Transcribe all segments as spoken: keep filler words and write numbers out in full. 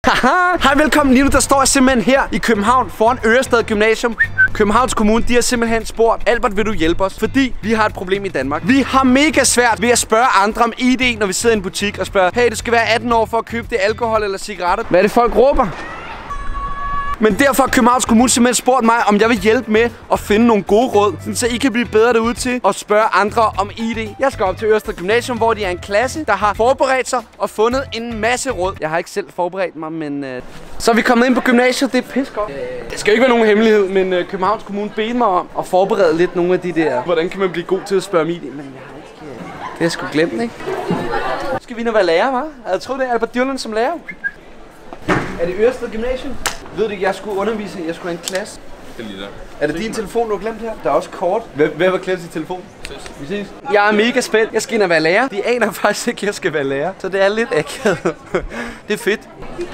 Haha! Hej, velkommen. Lige nu der står jeg simpelthen her i København foran Ørestad Gymnasium. Københavns Kommune, de har simpelthen spurgt, Albert, vil du hjælpe os? Fordi vi har et problem i Danmark. Vi har mega svært ved at spørge andre om I D, når vi sidder i en butik og spørger, hey, du skal være atten år for at købe det alkohol eller cigaretter. Hvad er det, folk råber? Men derfor har Københavns Kommune simpelthen spurgt mig, om jeg vil hjælpe med at finde nogle gode råd, så I kan blive bedre derude til at spørge andre om I D. Jeg skal op til Ørestad Gymnasium, hvor de er en klasse, der har forberedt sig og fundet en masse råd. Jeg har ikke selv forberedt mig, men... Øh... Så er vi kommet ind på gymnasiet, det er pis godt. Det skal jo ikke være nogen hemmelighed, men øh, Københavns Kommune bedte mig om at forberede lidt nogle af de der... Hvordan kan man blive god til at spørge om I D? Men jeg har ikke... Øh... Det har jeg sgu glemt, ikke? Skal vi nu være lærer, hva'? Jeg tror det er Albert Dyrlund som lærer. Er det Ørestad Gymnasium? Ved du ikke, jeg skulle undervise, jeg skulle have en klasse. Det er lige der. Er det din telefon, du har glemt her? Der er også kort. Hvem har glemt sin telefon? Ses. Vi ses. Jeg er mega spændt. Jeg skal ind og være lærer. De aner faktisk ikke, at jeg skal være lærer. Så det er lidt akavet. Det er fedt.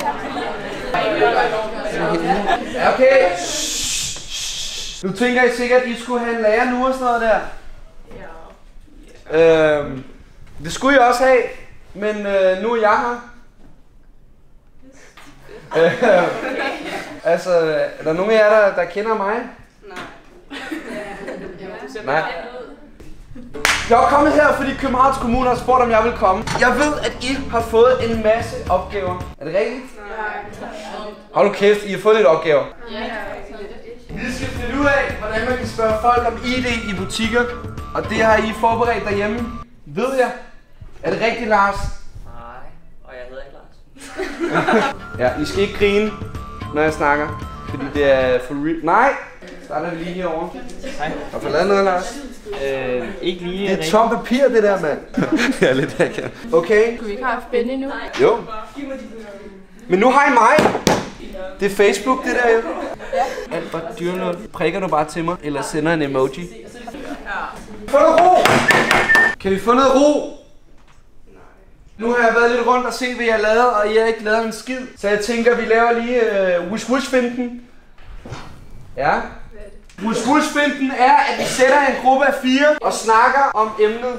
Okay. Nu tænker I sikkert, at I skulle have en lærer nu og sådan noget der. Ja. Øhm, det skulle I også have. Men øh, nu er jeg her. Øh, altså, er der nogen af jer, der, der kender mig? Nej. Nej. Jeg er kommet her, fordi Københavns Kommune har spurgt, om jeg vil komme. Jeg ved, at I har fået en masse opgaver. Er det rigtigt? Nej. Hold nu kæft, I har fået lidt opgaver. Ja. Vi skal finde ud af, hvordan man kan spørge folk om I D i butikker. Og det har I forberedt derhjemme. Ved jeg? Er det rigtigt, Lars? Nej, og jeg hedder ikke Lars. Ja, I skal ikke grine, når jeg snakker, fordi det er for real. Nej! Starter vi lige herovre. Hej. Har du lavet noget, Lars? Øh, ikke lige. Det er tom papir, det der, mand. Jeg er lidt akavet. Okay. Kunne vi ikke have haft Ben endnu? Jo. Men nu har I mig. Det er Facebook, det der jo. Ja. Albert Dyrlund. Prikker du bare til mig, eller sender en emoji? Få noget ro! Kan vi få noget ro? Nu har jeg været lidt rundt og set, hvad jeg har lavet, og jeg har ikke lavet en skid. Så jeg tænker, vi laver lige uh, wish-wish-finten. Ja. Wish-wish-finten er, at vi sætter en gruppe af fire og snakker om emnet.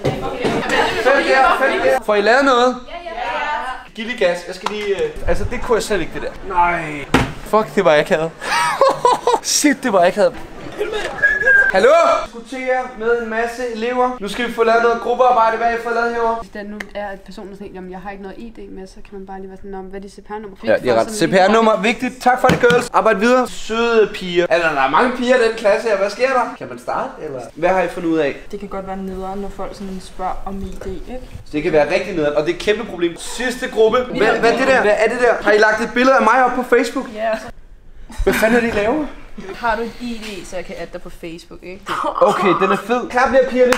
Fem der, fem der. Får I lavet noget? Ja, ja, ja. Giv lige gas. Jeg skal lige... Uh... Altså, det kunne jeg slet ikke, det der. Nej. Fuck, det var jeg havde. Shit, det var jeg havde. Hallo! Diskutere med en masse elever. Nu skal vi få lavet noget gruppearbejde. Hvad har I fået lavet herovre? Hvis der nu er et person, der siger, jamen jeg har ikke noget I D med, så kan man bare lige være sådan om, hvad er dit C P R-nummer? Ja, det er ret. C P R-nummer, vigtigt. Tak for det, girls. Arbejde videre. Søde piger. Altså, der er mange piger i den klasse her. Hvad sker der? Kan man starte, eller? Hvad har I fundet ud af? Det kan godt være nederen, når folk sådan spørger om I D, ikke? Så det kan være rigtig nederen, og det er et kæmpe problem. Sidste gruppe. Hvad, hvad er det der? Hvad er det der? Har I lagt et billede af mig op på Facebook? Ja. Hvad fanden er det, I laver? Har du et I D, så jeg kan adde dig på Facebook, ikke? Okay, den er fed. Klap lige pigerne.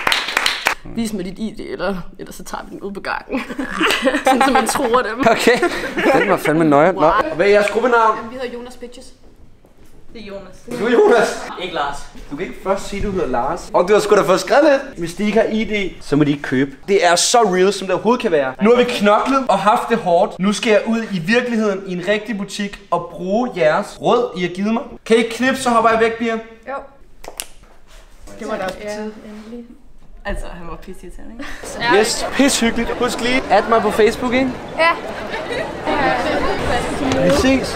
Vis mig dit I D, eller, eller så tager vi den ud på gangen. Sådan, så man tror dem. Okay. Den var fandme nøje. Nå. Og hvad er jeres gruppenavn? Jamen, vi hedder Jonas Bitches. Det er Jonas. Du er Jonas. Ikke Lars. Du kan ikke først sige, at du hedder Lars. Og du har sgu da fået skrevet lidt. Hvis de ikke har I D, så må de ikke købe. Det er så real, som det overhovedet kan være. Nu har vi knoklet og haft det hårdt. Nu skal jeg ud i virkeligheden i en rigtig butik og bruge jeres råd, I har givet mig. Kan I ikke knipse, så hopper jeg væk, piger? Jo. Det var da også på tide. Altså, han var pisse irriterende, ikke? Yes, pis hyggeligt. Husk lige, add mig på Facebook, ikke? Ja. Vi ses.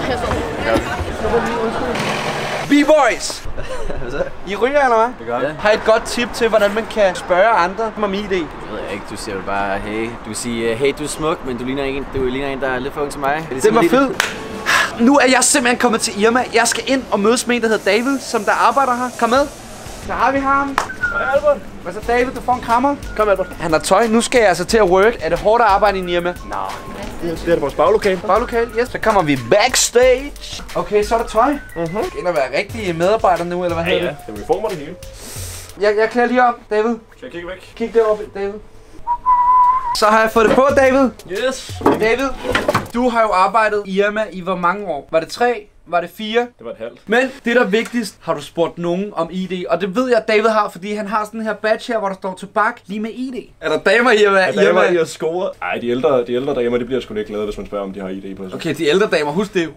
B-boys! I ryger, eller hvad? Det gør jeg. Har I et godt tip til, hvordan man kan spørge andre om I D? Det ved jeg ikke. Du siger jo bare, hey. Du siger, hey, du er smuk, men du ligner en, du ligner en der er lidt for ung til mig. Det var fed. Nu er jeg simpelthen kommet til Irma. Jeg skal ind og mødes med en, der hedder David, som der arbejder her. Kom med. Så har vi ham. Hej, Albert. Hvad så, David? Du får en krammer. Kom, Albert. Han har tøj. Nu skal jeg altså til at work. Er det hårdt at arbejde i Irma? Nej. Det er vores baglokale. Baglokale, yes. Så kommer vi backstage. Okay, så er der tøj. Mhm. Skal ind og være rigtige medarbejdere nu, eller hvad hedder ja, det? Ja, vi former det hele. Jeg, jeg klæder lige op, David. Kan jeg kigge væk? Kig deroppe, David. Så har jeg fået det på, David. Yes. David, du har jo arbejdet i Irma i hvor mange år? Var det tre? Var det fire? Det var et halvt. Men det der er vigtigst, har du spurgt nogen om I D? Og det ved jeg, David har, fordi han har sådan her badge her, hvor der står tobak lige med I D. Er der damer i Irma? Er der damer i at score? Ej, de ældre, de ældre damer, de bliver sgu ikke glade, hvis man spørger, om de har I D på sig. Okay, de ældre damer, husk det.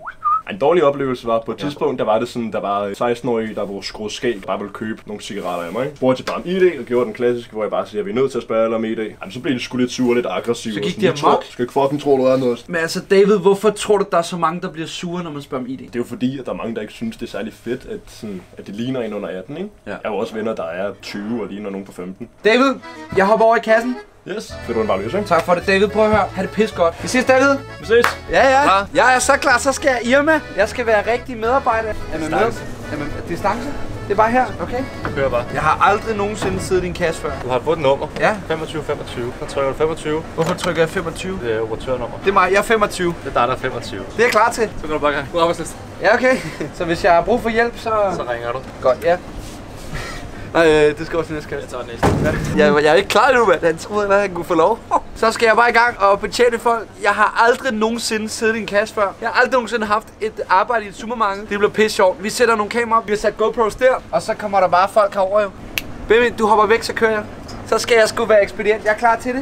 En dårlig oplevelse var på et tidspunkt, der var det sådan, der var seksten-årige, der var skruet skæg, bare ville købe nogle cigaretter af mig. Spurgte til bare om I D og gjorde den klassiske, hvor jeg bare siger, at vi er nødt til at spørge om I D. Jamen, så blev de sgu lidt sure, lidt aggressive. Så gik og de sådan, amok? Skal ikke fucking tro, du er noget. Men altså David, hvorfor tror du, der er så mange, der bliver sure, når man spørger om I D? Det er jo fordi, at der er mange, der ikke synes, det er særlig fedt, at, sådan, at det ligner en under atten, ikke? Ja. Jeg har jo også venner, der er tyve og ligner nogen på femten. David, jeg hopper over i kassen. Yes. Vil du en bare løs, ikke? Tak for det, David. Prøv at høre. Ha' det pis godt. Vi ses, David. Vi ses. Ja, ja. Klar. Jeg er så klar. Så skal jeg Irma. Jeg skal være rigtig medarbejder. Jamen, med. Jamen, distance? Det er bare her, okay? Kører bare. Jeg har aldrig nogensinde siddet i en kasse før. Du har fået et nummer. Ja. femogtyve femogtyve. Så trykker du femogtyve. Hvorfor trykker jeg femogtyve? Det er operatørnummer. Det er mig. Jeg er femogtyve. Det er dig, der er femogtyve. Det er jeg klar til. Så kan du bare gang. God arbejdsliste. Ja, okay. Så hvis jeg har brug for hjælp, så... Så ringer du. Godt, ja. Nej, øh, det skal også næste kasse. Jeg tager næste. Ja. Jeg, jeg er ikke klar endnu, mand. Han troede, at han kunne få lov. Så skal jeg bare i gang og betjene folk. Jeg har aldrig nogensinde siddet i en kasse før. Jeg har aldrig nogensinde haft et arbejde i et supermarked. Det bliver pisse sjovt. Vi sætter nogle kameraer op. Vi har sat GoPros der. Og så kommer der bare folk herover jo. Baby, du hopper væk, så kører jeg. Så skal jeg sgu være ekspedient. Jeg er klar til det.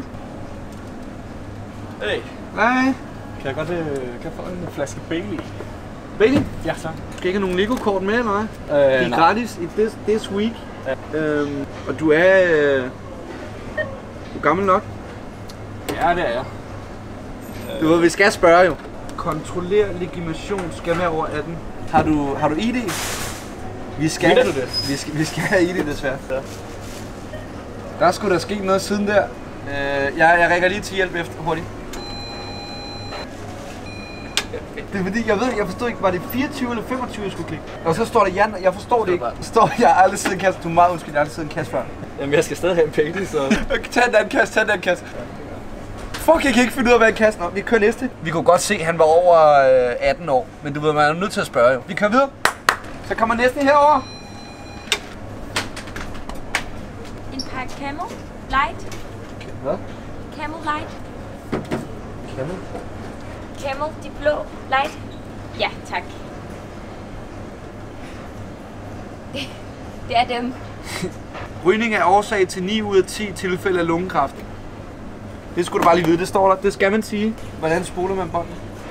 Hey. Nej. Kan jeg godt øh, kan jeg få en flaske Bailey? Baby, Ja, så. du skal ikke have nogle Lego-kort med, eller hvad? Øh, De er gratis i this, this week. Ja. Øhm, og du er... Øh, du er gammel nok. Ja, det er jeg. Du ved, vi skal spørge jo. Kontroller legitimation skal være over atten. Har du, har du I D? Vi skal, Mener du det? Vi skal, vi skal have I D desværre. Ja. Der skulle der ske noget siden der. Øh, jeg, jeg rækker lige til hjælp efter hurtigt. Det er fordi, jeg ved, jeg forstod ikke, var det fireogtyve eller femogtyve, jeg skulle klikke? Og så står der Jan, jeg forstår det ikke. Der står, jeg har aldrig siddet i en kasse. Du er meget undskyld, jeg har aldrig siddet i en kasse før. Jamen, jeg skal stadig have en Bailey, så... Okay, tag den anden kasse, tag den anden kasse. Fuck, jeg kan ikke finde ud af, hvad en kasse er. Vi kører næste. Vi kunne godt se, at han var over øh, atten år. Men du ved, man er nødt til at spørge jo. Vi kører videre. Så kommer næsten herover. En pakke Camel Light. Hvad? Camel Light. Camel? Camel, de blå light. Ja, tak. Det, det er dem. Rygning er årsag til ni ud af ti tilfælde af lungekræft. Det skulle du bare lige vide, det står der. Det skal man sige. Hvordan spoler man båndet?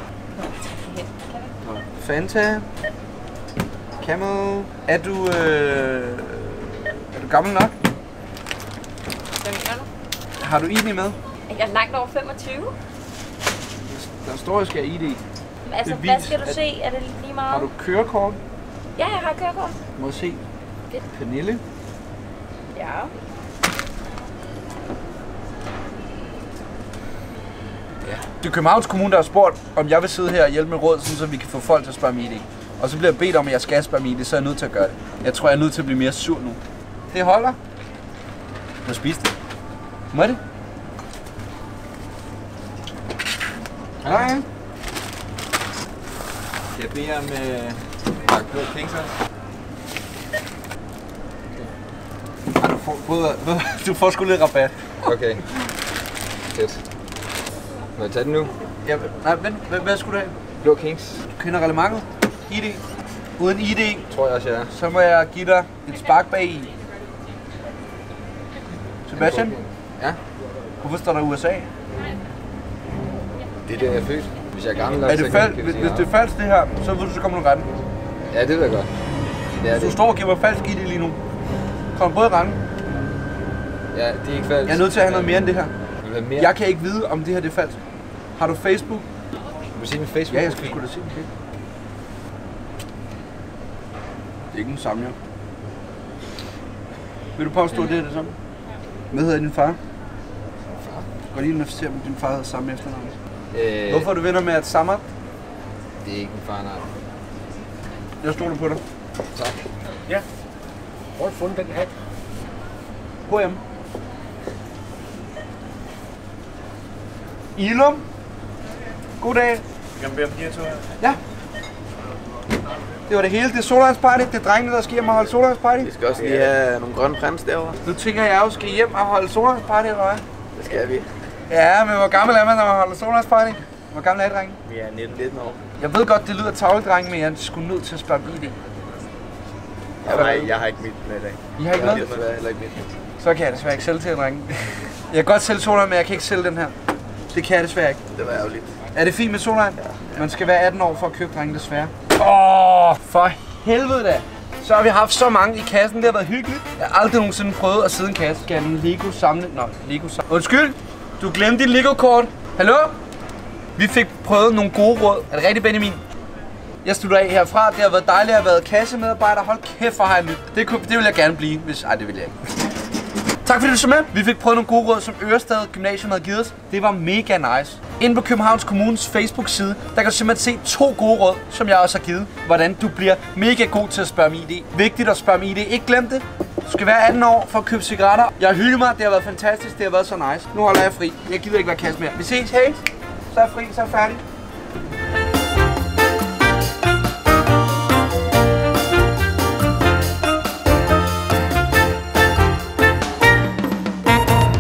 Fanta. Camel. Er du, øh... er du gammel nok? Hvad mener du? Har du I D med? Jeg er langt over femogtyve. Der står, jeg skal have I D. Altså, Bevis, hvad skal du at- se? Er det lige meget? Har du kørekort? Ja, jeg har kørekort. Må jeg se. Fedt. Pernille. Ja. Det er Københavns Kommune, der har spurgt, om jeg vil sidde her og hjælpe med råd, sådan, så vi kan få folk til at spørge om I D. Og så bliver jeg bedt om, at jeg skal spørge om I D, så er jeg nødt til at gøre det. Jeg tror, jeg er nødt til at blive mere sur nu. Det holder. Du må spise det. Må jeg det? Nej. Jeg beder om øh, pakke på Kings også. Ej, du får, både, du får sgu lidt rabat. Okay. Fedt. Må jeg tage den nu? Ja, nej, vent. Hvad, hvad skulle du have? Blå Kings. Du kender reglementet? I D. Uden I D, Tror jeg også, jeg er. så må jeg give dig et spark bag i. Sebastian, Ja, hvorfor står der U S A? det er der, jeg er født. Hvis jeg er gammel nok, Er så det kan falsk? jeg Hvis, sige hvis det er falsk det her, så ved du, så kommer du retten. Ja, det ved jeg godt. Det er Du det. står og giver mig falsk I D lige nu. Kommer både retten. Ja, det er ikke falsk. Jeg er nødt til at have noget mere end det her. Vil du have mere? Jeg kan ikke vide, om det her det er falsk. Har du Facebook? Vil du se min Facebook? Ja, jeg skal sgu da se den. Det er ikke den samme, jo. Vil du påstå, at det er det samme? Hvad hedder din far? Gå lige ind og se, om din far hedder samme efternavn. Øh, Hvorfor er du venner med at Samad? Det er ikke min far, nej. Jeg stoler på dig. Tak. Hvor har du fundet den hat? H M. Ilum. God dag. Kan man bede om de her to her? Ja. Det var det hele. Det er Solvejsparty. Det er drengene, der skal hjem og holde Solvejsparty. Vi skal også lige have nogle grønne brems derovre. Nu tænker jeg, at jeg også skal hjem og holde Solvejsparty, eller hvad? Det skal vi. Ja, men hvor gammel er man, når man holder Solvejsparty? Hvor gammel er I, drenge? Vi er nitten nitten år. Jeg ved godt, det lyder tavligt, drenge, men jeg er sgu nødt til at spørge om I D. Nej, jeg har ikke mit med i dag. I har ikke Det noget? er desværre heller ikke mit. Så kan jeg desværre ikke sælge til jer, drenge. Jeg kan godt sælge solvejs, men jeg kan ikke sælge den her. Det kan jeg desværre ikke. Det var ærgerligt. Er det fint med solvejs? Man skal være atten år for at købe, drenge, desværre. Åh, oh, for helvede da. Så har vi haft så mange i kassen, det har været hyggeligt. Jeg har aldrig nogensinde prøvet at sidde i en kasse. Skal en Lego samle? Nå, Lego samle. Undskyld, du glemte dit Lego-kort. Hallo? Vi fik prøvet nogle gode råd. Er det rigtigt, Benjamin? Jeg slutter af herfra. Det har været dejligt at have været kassemedarbejder. Hold kæft, for har jeg nyt. Det, kunne, det vil jeg gerne blive, hvis... Ej, det vil jeg ikke. Tak fordi du så med. Vi fik prøvet nogle gode råd, som Ørestad Gymnasium havde givet os. Det var mega nice. Inde på Københavns Kommunes Facebook-side, der kan du simpelthen se to gode råd, som jeg også har givet. Hvordan du bliver mega god til at spørge om I D. Vigtigt at spørge om I D. Ikke glem det. Du skal være atten år for at købe cigaretter. Jeg har hygget mig. Det har været fantastisk. Det har været så nice. Nu holder jeg fri. Jeg gider ikke være kasse mere. Vi ses. Hej. Så er jeg fri. Så er jeg færdig.